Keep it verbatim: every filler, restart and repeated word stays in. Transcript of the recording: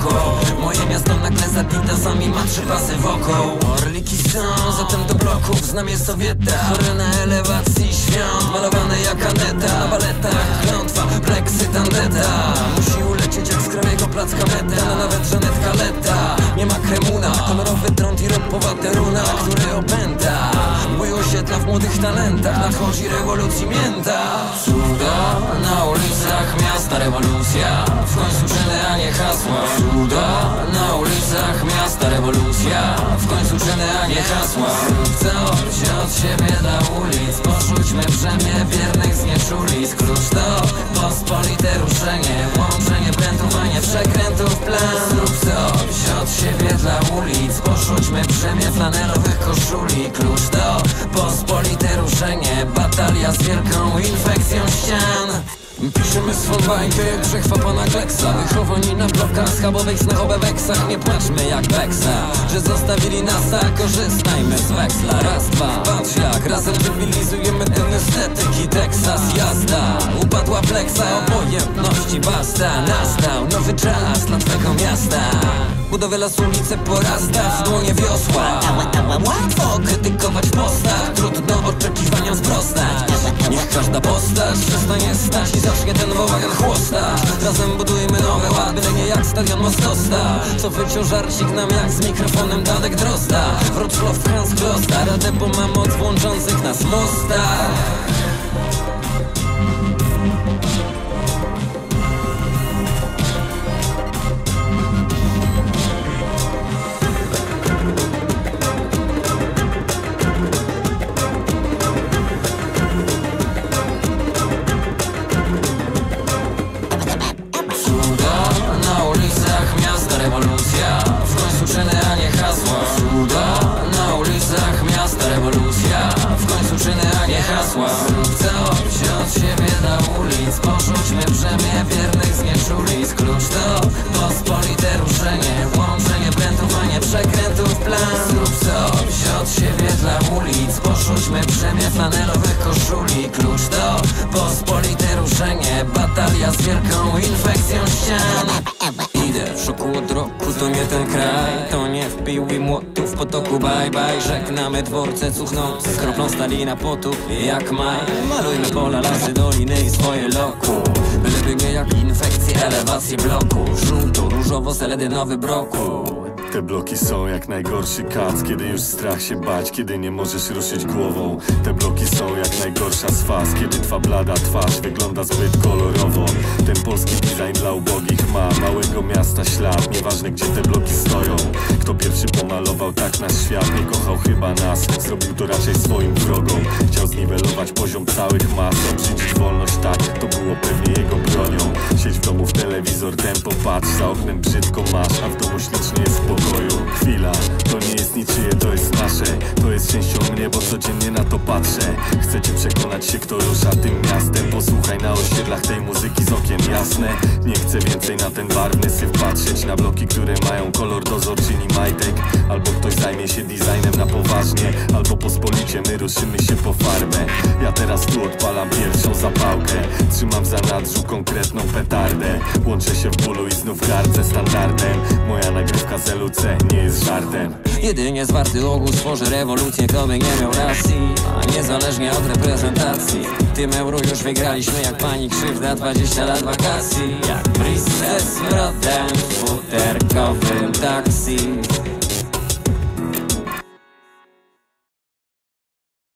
oko. Moje miasto nagle z adidasami ma trzy pasy wokół. Orliki są, zatem do bloków znam je Sowieta. Chory na elewacji świąt, malowane jak Aneta. Na baletach klątwa, pleksy tandeta. Musi ulecieć jak z krajego placka meta. No nawet Żanetka Leta. Nie ma kremuna, kolorowy trąd i ropowaty runa, który opęta mój osiedla w młodych talentach. Nadchodzi rewolucji mięta. Cuda na ulicach miasta, rewolucja w końcu czyny, a nie hasła. Cuda na ulicach miasta, rewolucja w końcu czyny, a nie hasła. Rób coś od siebie dla ulic, porzućmy brzemię wiernych znieczuli. Skróć to pospolite ruszenie, łączenie prętów, a nie przekrętów plan. Zrób coś od siebie dla ulic, porzućmy brzemię flanelowych koszuli. Klucz to pospolite ruszenie, batalia z wielką infekcją ścian. Piszemy swą bajkę jak przechwapana kleksa. Wychowani na blokach schabowych, snachowe weksach. Nie płaczmy jak Beksa, że zostawili nas, tak korzystajmy z weksla. Raz, dwa, patrz jak razem debilizujemy ten estetyki. Teksas, jazda, upadła pleksa. Obojętności basta, nastał nowy czas dla twego miasta. Budowę las ulice porasta, w dłonie wiosła. Łatwo krytykować postać, trudno oczekiwaniom sprostać. Niech każda postać przestanie stać i zacznie ten bałagan chłostać. Razem budujmy nowe ład, byle nie jak stadion Mostosta. Co wyciął żarcik nam jak z mikrofonem Tadek Drozda. Wrocław Franz Klosta, radę, bo mam od łączących nas mostach. Rewolucja w końcu czyny, a nie hasła. Cuda na ulicach miasta, rewolucja w końcu czyny, a nie hasła. Rób coś od siebie dla ulic, porzućmy brzemię wiernych znieczuli. Skróć to pospolite ruszenie, łączenie prętów, a nie przekrętów plan. Zrób coś od siebie dla ulic, porzućmy brzemię flanelowych koszuli. Klucz to pospolite ruszenie, batalia z wielką infekcją ścian. Idę w szoku od roku, to nie ten kraj, to nie wpił i młotu w potoku. Bye bye, żegnamy dworce cuchnące, z kroplą stali na potu jak maj. Malujmy pola, lasy, doliny i swoje loku, byle biegnie jak infekcje, elewacje bloku. Żółto, różowo, seledynowy broku. Te bloki są jak najgorszy kac, kiedy już strach się bać, kiedy nie możesz ruszyć głową. Te bloki są jak najgorsza z faz, kiedy twa blada twarz wygląda zbyt kolorowo. Ten polski design dla ubogich ma małego miasta ślad, nieważne gdzie te bloki stoją. Kto pierwszy pomalował tak nasz świat, nie kochał chyba nas, zrobił to raczej swoim wrogom. Chciał zniwelować poziom całych mas, obrzydzić wolność, tak, to było pewnie jego bronią. Siedź w domu w telewizor, tempo patrz, za oknem brzydko masz, a w domu ślicznie jest spokój. Chwila, to nie jest niczyje, to jest nasze. To jest częścią mnie, bo codziennie na to patrzę. Chcecie przekonać się, kto rusza tym miastem? Posłuchaj na osiedlach tej muzyki z okien, jasne. Nie chcę więcej na ten barwny syf patrzeć. Na bloki, które mają kolor dozorczyni majtek. Albo ktoś zajmie się designem na poważnie, albo pospolicie my ruszymy się po farbę. Ja teraz tu odpalam pierwszą zapałkę, trzymam w zanadrzu konkretną petardę. Łączę się w bólu i znów gardzę standardem. Moja nagrywka z L U C nie jest żartem. Jedynie zwarty ogół stworzy rewolucję, kto by nie miał racji, a niezależnie od reprezentacji. Tym euro już wygraliśmy jak pani krzywda, dwadzieścia lat wakacji. Jak Bristol z bratem w futerkowym taksi.